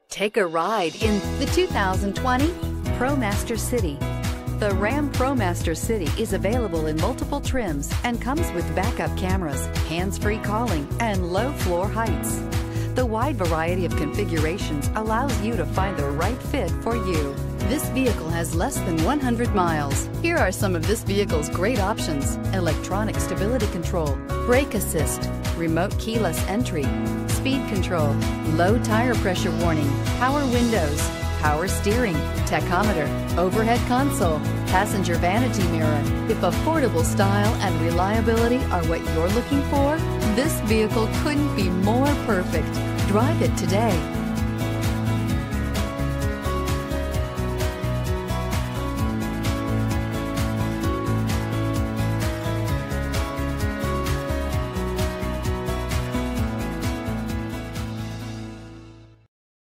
Take a ride in the 2020 ProMaster City. The Ram ProMaster City is available in multiple trims and comes with backup cameras, hands-free calling, and low floor heights. The wide variety of configurations allows you to find the right fit for you. This vehicle has less than 100 miles. Here are some of this vehicle's great options: electronic stability control, brake assist, remote keyless entry, speed control, low tire pressure warning, power windows, power steering, tachometer, overhead console, passenger vanity mirror. If affordable style and reliability are what you're looking for, this vehicle couldn't be more perfect. Drive it today.